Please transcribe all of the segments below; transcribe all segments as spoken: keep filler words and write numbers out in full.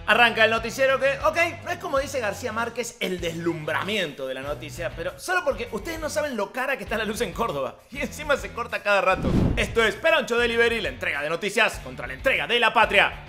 Arranca el noticiero que, ok, no es como dice García Márquez el deslumbramiento de la noticia, pero solo porque ustedes no saben lo cara que está la luz en Córdoba y encima se corta cada rato. Esto es Peroncho Delivery, la entrega de noticias contra la entrega de la patria.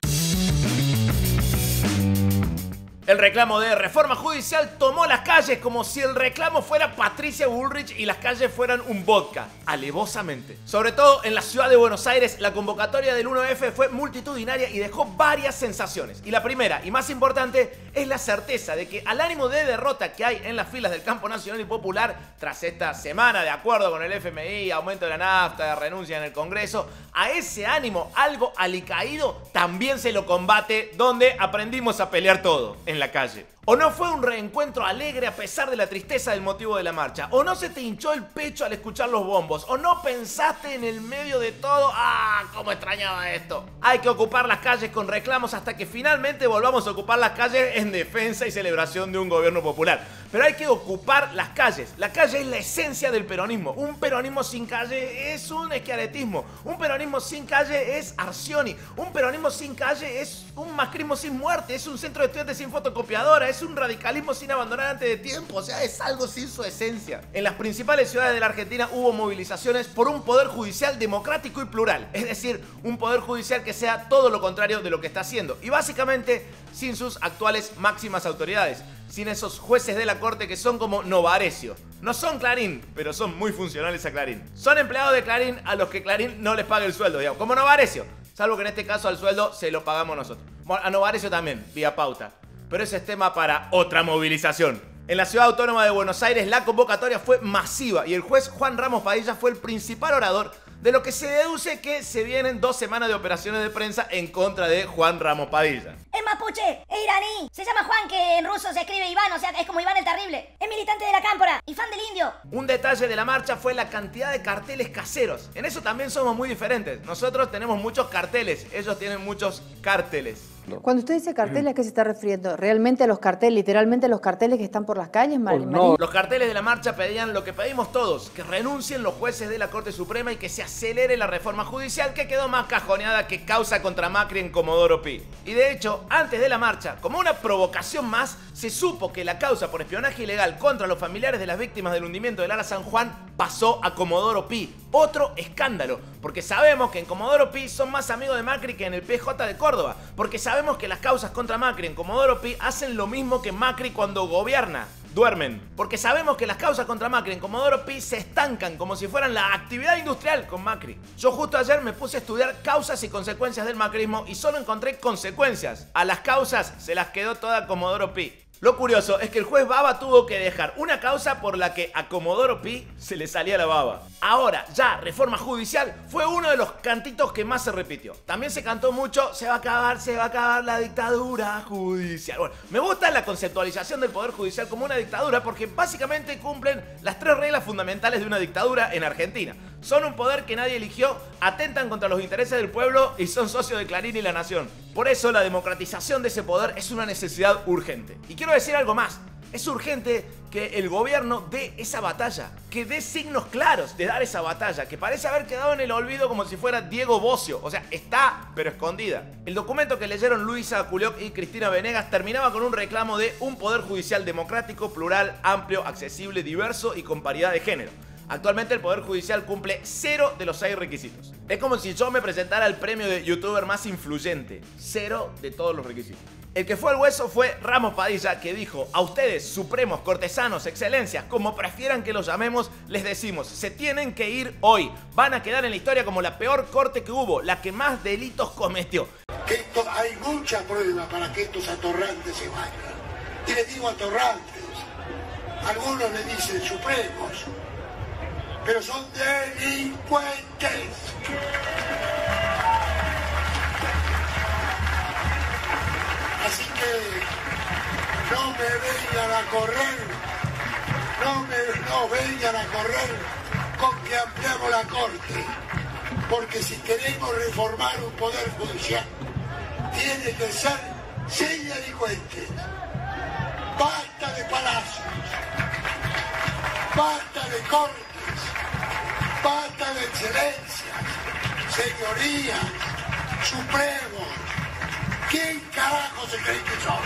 El reclamo de reforma judicial tomó las calles como si el reclamo fuera Patricia Bullrich y las calles fueran un vodka, alevosamente. Sobre todo en la ciudad de Buenos Aires, la convocatoria del uno F fue multitudinaria y dejó varias sensaciones. Y la primera y más importante es la certeza de que al ánimo de derrota que hay en las filas del campo nacional y popular, tras esta semana de acuerdo con el F M I, aumento de la nafta, renuncia en el Congreso, a ese ánimo algo alicaído también se lo combate donde aprendimos a pelear todo, en la calle. ¿O no fue un reencuentro alegre a pesar de la tristeza del motivo de la marcha? ¿O no se te hinchó el pecho al escuchar los bombos? ¿O no pensaste en el medio de todo? ¡Ah, cómo extrañaba esto! Hay que ocupar las calles con reclamos hasta que finalmente volvamos a ocupar las calles en defensa y celebración de un gobierno popular. Pero hay que ocupar las calles. La calle es la esencia del peronismo. Un peronismo sin calle es un eschiarettismo. Un peronismo sin calle es Arcioni. Un peronismo sin calle es un macrismo sin muerte. Es un centro de estudiantes sin fotocopiadora. Es un radicalismo sin abandonar antes de tiempo. O sea, es algo sin su esencia. En las principales ciudades de la Argentina hubo movilizaciones por un poder judicial democrático y plural. Es decir, un poder judicial que sea todo lo contrario de lo que está haciendo. Y básicamente sin sus actuales máximas autoridades. Sin esos jueces de la corte que son como Novarecio. No son Clarín, pero son muy funcionales a Clarín. Son empleados de Clarín a los que Clarín no les paga el sueldo, digamos, como Novarecio. Salvo que en este caso al sueldo se lo pagamos nosotros. Bueno, a Novarecio también, vía pauta. Pero ese es tema para otra movilización. En la Ciudad Autónoma de Buenos Aires la convocatoria fue masiva y el juez Juan Ramos Padilla fue el principal orador, de lo que se deduce que se vienen dos semanas de operaciones de prensa en contra de Juan Ramos Padilla. Es mapuche, es iraní, se llama Juan, que en ruso se escribe Iván, o sea, es como Iván el Terrible. Es militante de la Cámpora y fan del indio. Un detalle de la marcha fue la cantidad de carteles caseros. En eso también somos muy diferentes. Nosotros tenemos muchos carteles, ellos tienen muchos cárteles. Cuando usted dice carteles, ¿a qué se está refiriendo? ¿Realmente a los carteles, literalmente a los carteles que están por las calles, Mar- Oh, no. Los carteles de la marcha pedían lo que pedimos todos, que renuncien los jueces de la Corte Suprema y que se acelere la reforma judicial que quedó más cajoneada que causa contra Macri en Comodoro Pi. Y de hecho, antes de la marcha, como una provocación más, se supo que la causa por espionaje ilegal contra los familiares de las víctimas del hundimiento del Ala San Juan pasó a Comodoro Pi. Otro escándalo, porque sabemos que en Comodoro Pi son más amigos de Macri que en el P J de Córdoba, porque sabemos que las causas contra Macri en Comodoro Pi hacen lo mismo que Macri cuando gobierna. Duermen. Porque sabemos que las causas contra Macri en Comodoro Pi se estancan como si fueran la actividad industrial con Macri. Yo justo ayer me puse a estudiar causas y consecuencias del macrismo y solo encontré consecuencias. A las causas se las quedó toda Comodoro Pi. Lo curioso es que el juez Baba tuvo que dejar una causa por la que a Comodoro Pi se le salía la baba. Ahora, ya, reforma judicial fue uno de los cantitos que más se repitió. También se cantó mucho, se va a acabar, se va a acabar la dictadura judicial. Bueno, me gusta la conceptualización del Poder Judicial como una dictadura porque básicamente cumplen las tres reglas fundamentales de una dictadura en Argentina. Son un poder que nadie eligió, atentan contra los intereses del pueblo y son socios de Clarín y La Nación. Por eso la democratización de ese poder es una necesidad urgente. Y quiero decir algo más. Es urgente que el gobierno dé esa batalla, que dé signos claros de dar esa batalla, que parece haber quedado en el olvido como si fuera Diego Bocio. O sea, está, pero escondida. El documento que leyeron Luisa Culioc y Cristina Venegas terminaba con un reclamo de un poder judicial democrático, plural, amplio, accesible, diverso y con paridad de género. Actualmente el Poder Judicial cumple cero de los seis requisitos. Es como si yo me presentara al premio de youtuber más influyente. Cero de todos los requisitos. El que fue al hueso fue Ramos Padilla, que dijo: a ustedes, supremos, cortesanos, excelencias, como prefieran que los llamemos, les decimos, se tienen que ir hoy. Van a quedar en la historia como la peor corte que hubo, la que más delitos cometió. Que esto, hay mucha prueba para que estos atorrantes se vayan. Y les digo atorrantes, algunos le dicen supremos, pero son delincuentes. Así que no me vengan a correr, no me no vengan a correr con que ampliamos la corte, porque si queremos reformar un poder judicial, tiene que ser sin delincuentes. Basta de palacios, basta de cortes, basta de excelencias, señorías, supremos. ¿Quién carajo se creen que son?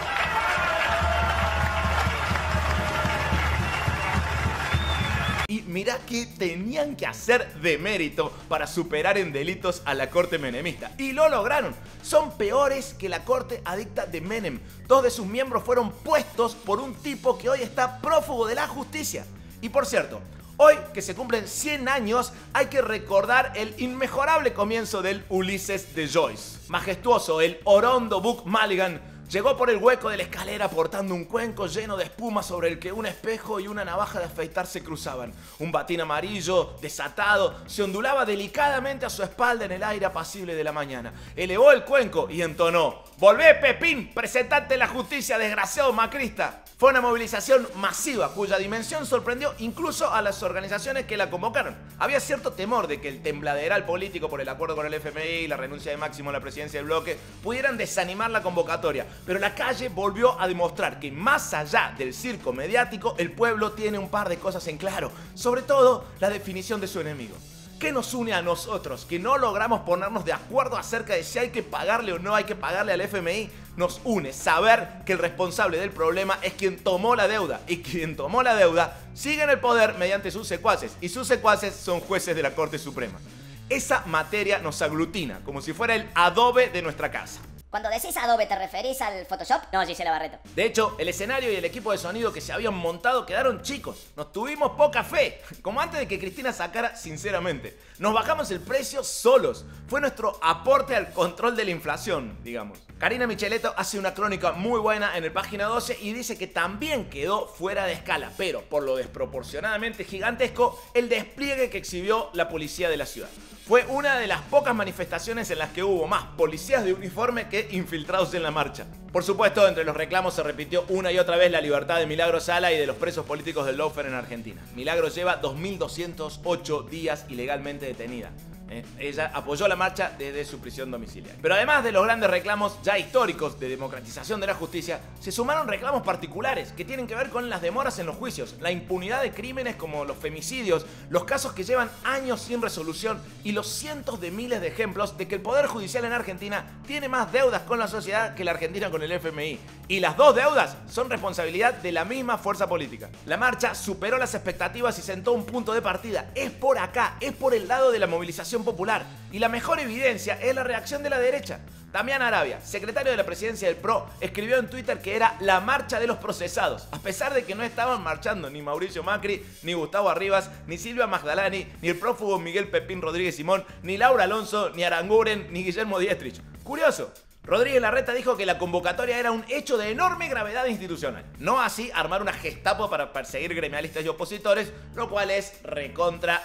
Y mirá qué tenían que hacer de mérito para superar en delitos a la corte menemista. Y lo lograron. Son peores que la corte adicta de Menem. Dos de sus miembros fueron puestos por un tipo que hoy está prófugo de la justicia. Y por cierto, hoy que se cumplen cien años, hay que recordar el inmejorable comienzo del Ulises de Joyce. Majestuoso, el Orondo Buck Mulligan llegó por el hueco de la escalera portando un cuenco lleno de espuma sobre el que un espejo y una navaja de afeitar se cruzaban. Un batín amarillo, desatado, se ondulaba delicadamente a su espalda en el aire apacible de la mañana. Elevó el cuenco y entonó: «Volvé, Pepín, presentate la justicia, desgraciado macrista». Fue una movilización masiva cuya dimensión sorprendió incluso a las organizaciones que la convocaron. Había cierto temor de que el tembladeral político por el acuerdo con el F M I y la renuncia de Máximo a la presidencia del bloque pudieran desanimar la convocatoria, pero la calle volvió a demostrar que más allá del circo mediático, el pueblo tiene un par de cosas en claro, sobre todo la definición de su enemigo. ¿Qué nos une a nosotros? Que no logramos ponernos de acuerdo acerca de si hay que pagarle o no hay que pagarle al F M I. Nos une saber que el responsable del problema es quien tomó la deuda, y quien tomó la deuda sigue en el poder mediante sus secuaces, y sus secuaces son jueces de la Corte Suprema. Esa materia nos aglutina, como si fuera el adobe de nuestra casa. Cuando decís Adobe, ¿te referís al Photoshop? No, Gisela Barreto. De hecho, el escenario y el equipo de sonido que se habían montado quedaron chicos. Nos tuvimos poca fe, como antes de que Cristina sacara Sinceramente. Nos bajamos el precio solos. Fue nuestro aporte al control de la inflación, digamos. Karina Micheletto hace una crónica muy buena en el página doce y dice que también quedó fuera de escala, pero por lo desproporcionadamente gigantesco, el despliegue que exhibió la policía de la ciudad. Fue una de las pocas manifestaciones en las que hubo más policías de uniforme que infiltrados en la marcha. Por supuesto, entre los reclamos se repitió una y otra vez la libertad de Milagro Sala y de los presos políticos del lawfare en Argentina. Milagro lleva dos mil doscientos ocho días ilegalmente detenida. Eh, ella apoyó la marcha desde su prisión domiciliaria. Pero además de los grandes reclamos ya históricos de democratización de la justicia, se sumaron reclamos particulares que tienen que ver con las demoras en los juicios, la impunidad de crímenes como los femicidios, los casos que llevan años sin resolución y los cientos de miles de ejemplos de que el Poder Judicial en Argentina tiene más deudas con la sociedad que la Argentina con el F M I. Y las dos deudas son responsabilidad de la misma fuerza política. La marcha superó las expectativas y sentó un punto de partida. Es por acá, es por el lado de la movilización popular, y la mejor evidencia es la reacción de la derecha. Damián Arabia, secretario de la presidencia del P R O, escribió en Twitter que era la marcha de los procesados, a pesar de que no estaban marchando ni Mauricio Macri, ni Gustavo Arribas, ni Silvia Magdalani, ni el prófugo Miguel Pepín Rodríguez Simón, ni Laura Alonso, ni Aranguren, ni Guillermo Dietrich. Curioso. Rodríguez Larreta dijo que la convocatoria era un hecho de enorme gravedad institucional, no así armar una Gestapo para perseguir gremialistas y opositores, lo cual es recontra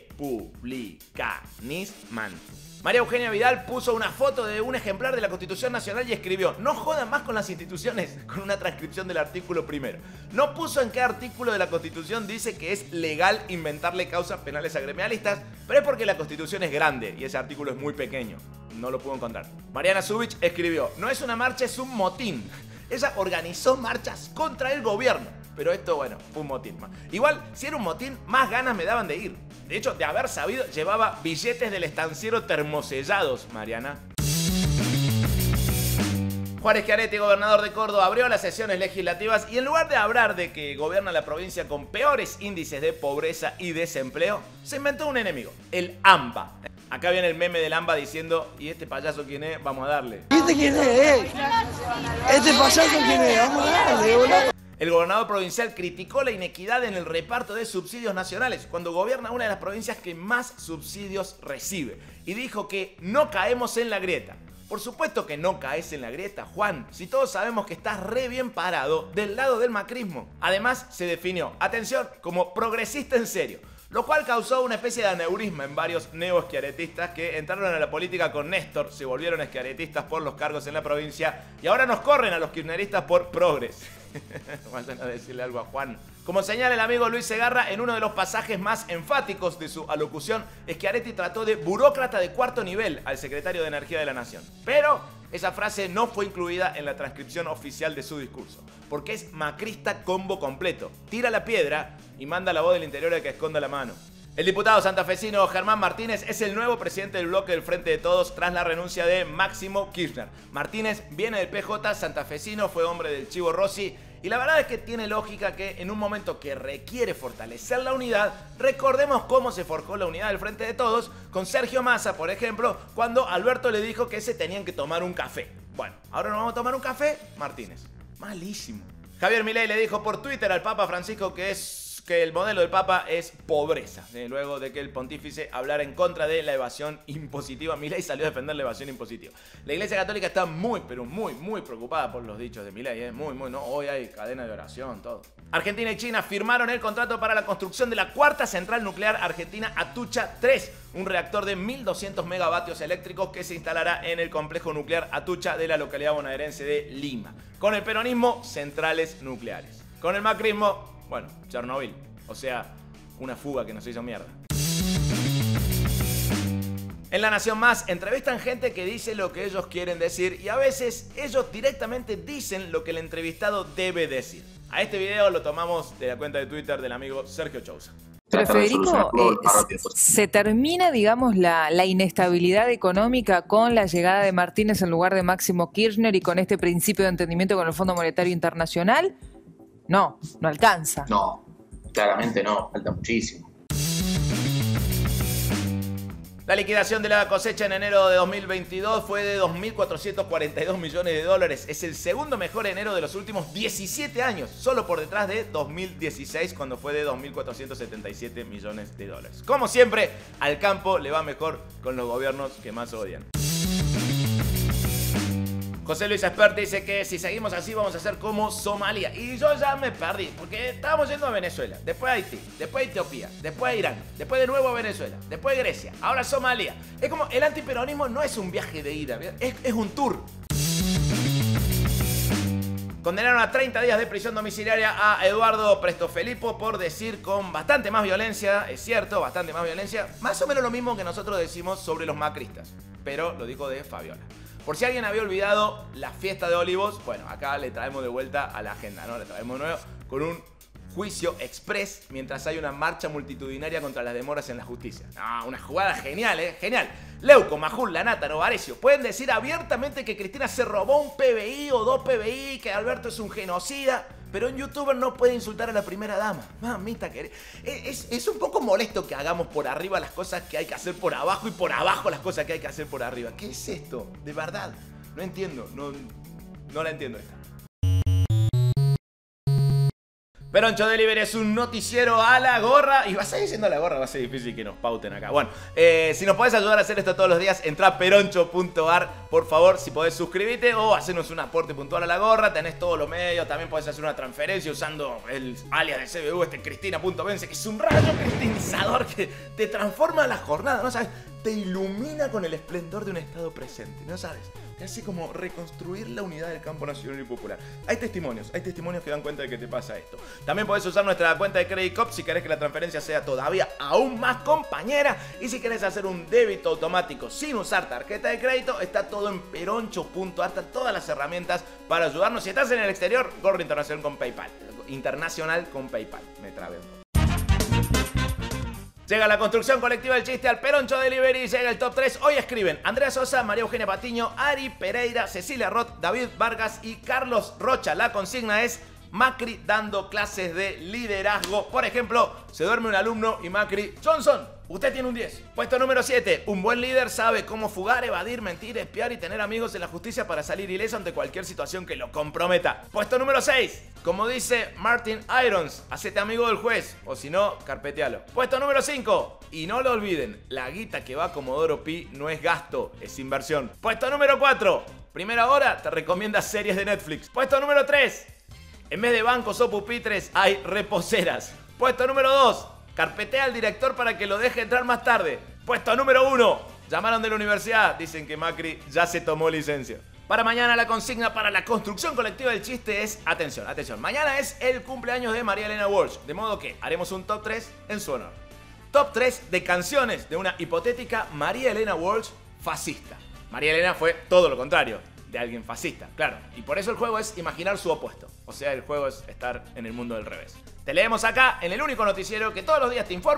republicanisman. María Eugenia Vidal puso una foto de un ejemplar de la Constitución Nacional y escribió: no jodan más con las instituciones, con una transcripción del artículo primero. No puso en qué artículo de la Constitución dice que es legal inventarle causas penales a gremialistas, pero es porque la Constitución es grande y ese artículo es muy pequeño. No lo puedo encontrar. Mariana Zubich escribió: no es una marcha, es un motín. Ella organizó marchas contra el gobierno. Pero esto, bueno, fue un motín más. Igual, si era un motín, más ganas me daban de ir. De hecho, de haber sabido, llevaba billetes del estanciero termosellados, Mariana. Juan Schiaretti, gobernador de Córdoba, abrió las sesiones legislativas y en lugar de hablar de que gobierna la provincia con peores índices de pobreza y desempleo, se inventó un enemigo, el AMBA. Acá viene el meme del AMBA diciendo: ¿y este payaso quién es? Vamos a darle. ¿Este quién es? Eh? ¿Este payaso quién es? Vamos a darle, boludo. El gobernador provincial criticó la inequidad en el reparto de subsidios nacionales cuando gobierna una de las provincias que más subsidios recibe y dijo que no caemos en la grieta. Por supuesto que no caes en la grieta, Juan, si todos sabemos que estás re bien parado del lado del macrismo. Además, se definió, atención, como progresista en serio, lo cual causó una especie de aneurisma en varios neo-schiaretistas que entraron a la política con Néstor, se volvieron schiaretistas por los cargos en la provincia y ahora nos corren a los kirchneristas por progres. Vayan a decirle algo a Juan. Como señala el amigo Luis Segarra, en uno de los pasajes más enfáticos de su alocución, Schiaretti trató de burócrata de cuarto nivel al secretario de Energía de la Nación. Pero esa frase no fue incluida en la transcripción oficial de su discurso, porque es macrista combo completo. Tira la piedra y manda a la voz del interior a que esconda la mano. El diputado santafesino Germán Martínez es el nuevo presidente del bloque del Frente de Todos tras la renuncia de Máximo Kirchner. Martínez viene del P J santafesino, fue hombre del Chivo Rossi y la verdad es que tiene lógica que en un momento que requiere fortalecer la unidad, recordemos cómo se forjó la unidad del Frente de Todos con Sergio Massa, por ejemplo, cuando Alberto le dijo que se tenían que tomar un café. Bueno, ahora nos vamos a tomar un café, Martínez. Malísimo. Javier Milei le dijo por Twitter al Papa Francisco que es que el modelo del Papa es pobreza, ¿sí? Luego de que el pontífice hablara en contra de la evasión impositiva. Milei salió a defender la evasión impositiva. La Iglesia Católica está muy, pero muy, muy preocupada por los dichos de Milei, ¿eh? Muy, muy, no, hoy hay cadena de oración, todo. Argentina y China firmaron el contrato para la construcción de la cuarta central nuclear argentina Atucha tres, un reactor de mil doscientos megavatios eléctricos que se instalará en el complejo nuclear Atucha de la localidad bonaerense de Lima. Con el peronismo, centrales nucleares. Con el macrismo, bueno, Chernobyl, o sea, una fuga que nos hizo mierda. En La Nación Más entrevistan gente que dice lo que ellos quieren decir y a veces ellos directamente dicen lo que el entrevistado debe decir. A este video lo tomamos de la cuenta de Twitter del amigo Sergio Chousa. Pero Federico, eh, ¿se termina, digamos, la, la inestabilidad económica con la llegada de Martínez en lugar de Máximo Kirchner y con este principio de entendimiento con el Fondo Monetario Internacional? No, no alcanza. No, claramente no, falta muchísimo. La liquidación de la cosecha en enero de dos mil veintidós fue de dos mil cuatrocientos cuarenta y dos millones de dólares. Es el segundo mejor enero de los últimos diecisiete años, solo por detrás de dos mil dieciséis, cuando fue de dos mil cuatrocientos setenta y siete millones de dólares. Como siempre, al campo le va mejor con los gobiernos que más odian. José Luis Espert dice que si seguimos así vamos a ser como Somalia. Y yo ya me perdí, porque estábamos yendo a Venezuela, después a Haití, después a Etiopía, después a Irán, después de nuevo a Venezuela, después a Grecia, ahora Somalia. Es como el antiperonismo no es un viaje de ida, es, es un tour. Condenaron a treinta días de prisión domiciliaria a Eduardo Prestofelipo por decir con bastante más violencia, es cierto, bastante más violencia, más o menos lo mismo que nosotros decimos sobre los macristas, pero lo dijo de Fabiola. Por si alguien había olvidado la fiesta de Olivos, bueno, acá le traemos de vuelta a la agenda, ¿no? Le traemos de nuevo con un juicio express mientras hay una marcha multitudinaria contra las demoras en la justicia. No, una jugada genial, ¿eh? Genial. Leuco, Majul, Lanata, Novarecio pueden decir abiertamente que Cristina se robó un P B I o dos P B I, que Alberto es un genocida, pero un youtuber no puede insultar a la primera dama. Mamita, que es, es un poco molesto que hagamos por arriba las cosas que hay que hacer por abajo y por abajo las cosas que hay que hacer por arriba. ¿Qué es esto? De verdad, no entiendo, no, no la entiendo esta. Peroncho Delivery es un noticiero a la gorra. Y va a seguir siendo a la gorra, va a ser difícil que nos pauten acá. Bueno, eh, si nos podés ayudar a hacer esto todos los días, entra a peroncho punto ar, por favor, si podés suscribirte o hacernos un aporte puntual a la gorra. Tenés todos los medios, también podés hacer una transferencia usando el alias de C B U, este Cristina punto vence, que es un rayo cristinizador que te transforma la jornada, ¿no sabes? Te ilumina con el esplendor de un estado presente, ¿no sabes? Te hace como reconstruir la unidad del campo nacional y popular. Hay testimonios, hay testimonios que dan cuenta de que te pasa esto. También podés usar nuestra cuenta de Credit Cop si querés que la transferencia sea todavía aún más compañera. Y si querés hacer un débito automático sin usar tarjeta de crédito, está todo en peroncho punto ar, todas las herramientas para ayudarnos. Si estás en el exterior, gorro internacional con PayPal. Internacional con PayPal. Me trabé un poco. Llega la construcción colectiva del chiste al Peroncho Delivery, llega el top tres. Hoy escriben Andrea Sosa, María Eugenia Patiño, Ari Pereira, Cecilia Roth, David Vargas y Carlos Rocha. La consigna es Macri dando clases de liderazgo. Por ejemplo, se duerme un alumno y Macri: Johnson, usted tiene un diez. Puesto número siete. Un buen líder sabe cómo fugar, evadir, mentir, espiar y tener amigos en la justicia para salir ileso ante cualquier situación que lo comprometa. Puesto número seis. Como dice Martin Irons, hacete amigo del juez, o si no, carpetealo. Puesto número cinco. Y no lo olviden, la guita que va a Comodoro Pi no es gasto, es inversión. Puesto número cuatro. Primera hora te recomienda series de Netflix. Puesto número tres. En vez de bancos o pupitres, hay reposeras. Puesto número dos. Carpetea al director para que lo deje entrar más tarde. Puesto número uno. Llamaron de la universidad. Dicen que Macri ya se tomó licencia. Para mañana la consigna para la construcción colectiva del chiste es... Atención, atención. Mañana es el cumpleaños de María Elena Walsh. De modo que haremos un top tres en su honor. Top tres de canciones de una hipotética María Elena Walsh fascista. María Elena fue todo lo contrario. De alguien fascista, claro. Y por eso el juego es imaginar su opuesto. O sea, el juego es estar en el mundo del revés. Te leemos acá en el único noticiero que todos los días te informa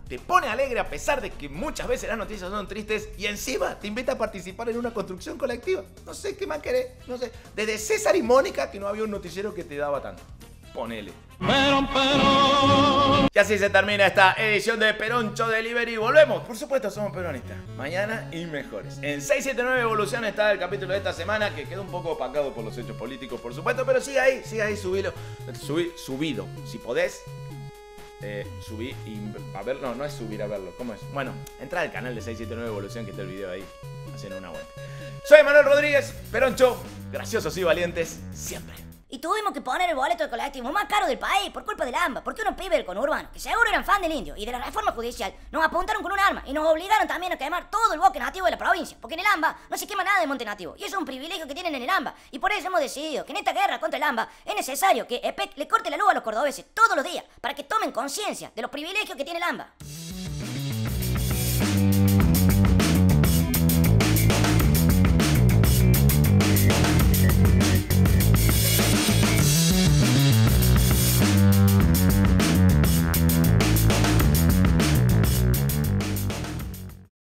te pone alegre a pesar de que muchas veces las noticias son tristes y encima te invita a participar en una construcción colectiva. No sé qué más querés, no sé. Desde César y Mónica que no había un noticiero que te daba tanto. Ponele. Perón, Perón. Y así se termina esta edición de Peroncho Delivery. Volvemos, por supuesto, somos peronistas. Mañana y mejores. En seiscientos setenta y nueve Evolución está el capítulo de esta semana, que quedó un poco opacado por los hechos políticos, por supuesto, pero sigue ahí, sigue ahí, subilo. Subí, subido, si podés. Eh, subí y a ver, no, no es subir a verlo, ¿cómo es? Bueno, entra al canal de seiscientos setenta y nueve Evolución, que está el video ahí, haciendo una vuelta. Soy Manuel Rodríguez, Peroncho, graciosos y valientes siempre. Y tuvimos que poner el boleto de colectivo más caro del país por culpa del AMBA, porque unos pibes del conurbano, que seguro eran fan del indio y de la reforma judicial, nos apuntaron con un arma y nos obligaron también a quemar todo el bosque nativo de la provincia, porque en el AMBA no se quema nada de monte nativo, y eso es un privilegio que tienen en el AMBA, y por eso hemos decidido que en esta guerra contra el AMBA es necesario que EPEC le corte la luz a los cordobeses todos los días, para que tomen conciencia de los privilegios que tiene el AMBA.